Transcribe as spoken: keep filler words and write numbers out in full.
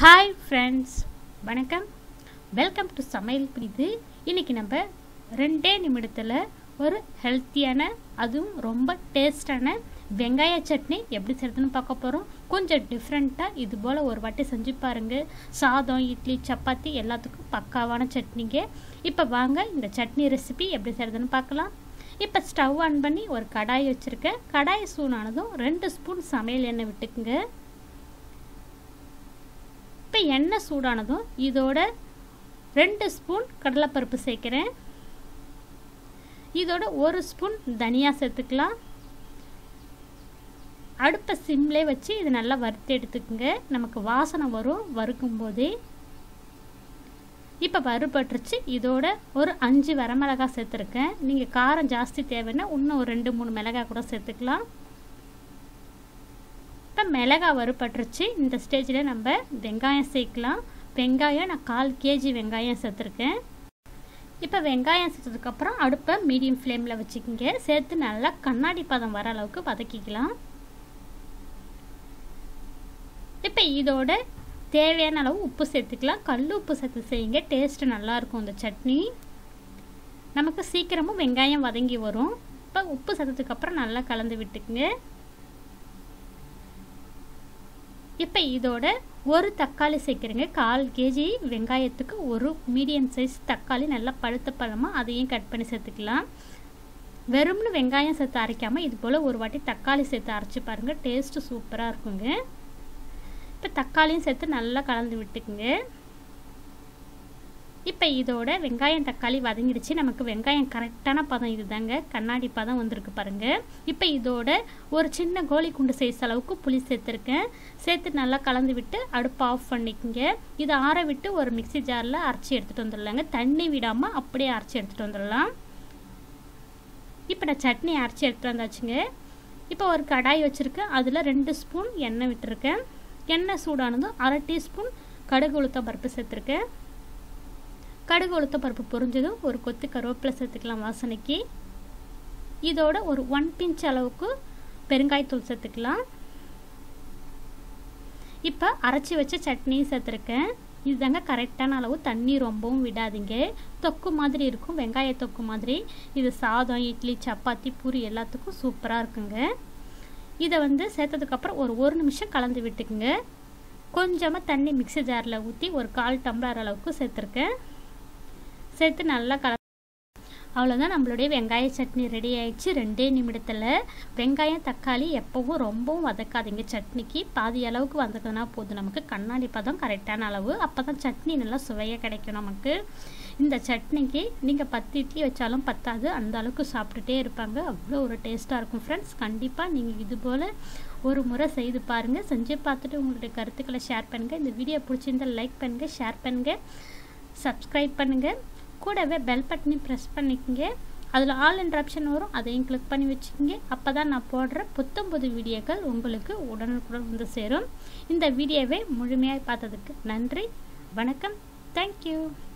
Hi friends, வணக்கம். Welcome to சமையல் பிரிது. இன்றைக்கி நம்ம ரெண்டே நிமிடத்தில் ஒரு ஹெல்த்தியான அதுவும் ரொம்ப டேஸ்டான வெங்காய சட்னி எப்படி செய்கிறதுன்னு பார்க்க போகிறோம். கொஞ்சம் டிஃப்ரெண்ட்டாக இது போல் ஒரு வாட்டி செஞ்சு பாருங்கள். சாதம், இட்லி, சப்பாத்தி எல்லாத்துக்கும் பக்காவான சட்னிங்க. இப்போ வாங்க இந்த சட்னி ரெசிபி எப்படி செய்கிறதுன்னு பார்க்கலாம். இப்போ ஸ்டவ் ஆன் பண்ணி ஒரு கடாய் வச்சுருக்கேன். கடாய் சூடானதும் ரெண்டு ஸ்பூன் சமையல் எண்ணெய் விட்டுக்குங்க. இப்போ எண்ணெய் சூடானதும் இதோட ரெண்டு ஸ்பூன் கடலைப்பருப்பு சேர்க்குறேன். இதோட ஒரு ஸ்பூன் தனியா சேர்த்துக்கலாம். அடுப்பை சிம்லே வச்சு இது நல்லா வறுத்து எடுத்துக்குங்க. நமக்கு வாசனை வரும் வறுக்கும் போதே. இப்போ வறுபட்டுருச்சு. இதோட ஒரு அஞ்சு வரமிளகாய் சேர்த்துருக்கேன். நீங்கள் காரம் ஜாஸ்தி தேவைன்னா இன்னும் ஒரு ரெண்டு மூணு மிளகாய் கூட சேர்த்துக்கலாம். இப்போ மிளகாய் வறுபட்டுருச்சு. இந்த ஸ்டேஜில் நம்ம வெங்காயம் சேர்க்கலாம். வெங்காயம் நான் கால் கேஜி வெங்காயம் சேர்த்துருக்கேன். இப்போ வெங்காயம் சேர்த்ததுக்கப்புறம் அடுப்பை மீடியம் ஃப்ளேமில் வச்சுக்கிங்க. சேர்த்து நல்லா கண்ணாடி பதம் வர அளவுக்கு வதக்கிக்கலாம். இப்போ இதோட தேவையான அளவு உப்பு சேர்த்துக்கலாம். கல் உப்பு சேர்த்து செய்யுங்க, டேஸ்ட்டு நல்லாயிருக்கும் இந்த சட்னி. நமக்கு சீக்கிரமும் வெங்காயம் வதங்கி வரும். இப்போ உப்பு சேர்த்ததுக்கப்புறம் நல்லா கலந்து விட்டுக்குங்க. இப்போ இதோட ஒரு தக்காளி சேர்க்குறேங்க. கால் கேஜி வெங்காயத்துக்கு ஒரு மீடியம் சைஸ் தக்காளி நல்லா பழுத்த பழமாக அதையும் கட் பண்ணி சேர்த்துக்கலாம். வெறும்னு வெங்காயம் சேர்த்து அரைக்காமல் இது போல் ஒரு வாட்டி தக்காளி சேர்த்து அரைச்சி பாருங்கள், டேஸ்ட்டு சூப்பராக இருக்குங்க. இப்போ தக்காளியும் சேர்த்து நல்லா கலந்து விட்டுக்குங்க. இப்போ இதோட வெங்காயம் தக்காளி வதங்கிடுச்சு. நமக்கு வெங்காயம் கரெக்டான பதம் இது தாங்க, கண்ணாடி பதம் வந்திருக்கு பாருங்கள். இப்போ இதோட ஒரு சின்ன கோழி குண்டு சைஸ் அளவுக்கு புளி சேர்த்துருக்கேன். சேர்த்து நல்லா கலந்து விட்டு அடுப்பு ஆஃப் பண்ணிக்கோங்க. இதை ஆற விட்டு ஒரு மிக்சி ஜாரில் அரைச்சி எடுத்துகிட்டு வந்துடலாங்க. தண்ணி விடாமல் அப்படியே அரைச்சி எடுத்துகிட்டு வந்துடலாம். இப்போ நான் சட்னி அரைச்சி எடுத்துகிட்டு வந்தாச்சுங்க. இப்போ ஒரு கடாய் வச்சுருக்கேன். அதில் ரெண்டு ஸ்பூன் எண்ணெய் விட்டுருக்கேன். எண்ணெய் சூடானதும் அரை டீஸ்பூன் கடுகு உளுத்தம் பருப்பு சேர்த்துருக்கேன். கடுகு உளுத்த பருப்பு பொரிஞ்சதும் ஒரு கொத்து கருவேப்பிலை சேர்த்துக்கலாம் வாசனைக்கு. இதோட ஒரு ஒன் பிஞ்ச் அளவுக்கு பெருங்காயத்தூள் சேர்த்துக்கலாம். இப்போ அரைச்சி வச்ச சட்னியும் சேர்த்துருக்கேன். இதுதாங்க கரெக்டான அளவு. தண்ணி ரொம்பவும் விடாதீங்க. தொக்கு மாதிரி இருக்கும், வெங்காய தொக்கு மாதிரி. இது சாதம், இட்லி, சப்பாத்தி, பூரி எல்லாத்துக்கும் சூப்பராக இருக்குங்க. இதை வந்து சேர்த்ததுக்கப்புறம் ஒரு ஒரு நிமிஷம் கலந்து விட்டுக்குங்க. கொஞ்சமாக தண்ணி மிக்ஸி ஜாரில் ஊற்றி ஒரு கால் டம்ளர் அளவுக்கு சேர்த்துருக்கேன். சேர்த்து நல்லா கல அவ்வளோதான், நம்மளுடைய வெங்காய சட்னி ரெடி ஆயிடுச்சு. ரெண்டே நிமிடத்தில். வெங்காயம் தக்காளி எப்போவும் ரொம்பவும் வதக்காதீங்க. சட்னிக்கு பாதி அளவுக்கு வதக்கினா போதும். நமக்கு கண்ணாடி பதம் கரெக்டான அளவு. அப்போ தான் சட்னி நல்லா சுவையாக கிடைக்கும் நமக்கு. இந்த சட்னிக்கு நீங்கள் பத்து இட்லி வச்சாலும் பத்தாது, அந்த அளவுக்கு சாப்பிட்டுட்டே இருப்பாங்க. அவ்வளோ ஒரு டேஸ்ட்டாக இருக்கும் ஃப்ரெண்ட்ஸ். கண்டிப்பாக நீங்கள் இது போல் ஒரு முறை செய்து பாருங்கள். செஞ்சு பார்த்துட்டு உங்களுடைய கருத்துக்களை ஷேர் பண்ணுங்கள். இந்த வீடியோ பிடிச்சிருந்தால் லைக் பண்ணுங்கள், ஷேர் பண்ணுங்கள், சப்ஸ்கிரைப் பண்ணுங்கள். கூடவே பெல் பட்டனை ப்ரெஸ் பண்ணிக்கோங்க. அதில் ஆல் என்ற ஆப்ஷன் வரும், அதையும் கிளிக் பண்ணி வச்சுக்கோங்க. அப்போ தான் நான் போடுற புத்தம் புது வீடியோக்கள் உங்களுக்கு உடனுக்குடன் வந்து சேரும். இந்த வீடியோவை முழுமையாக பார்த்ததுக்கு நன்றி. வணக்கம். தேங்க்யூ.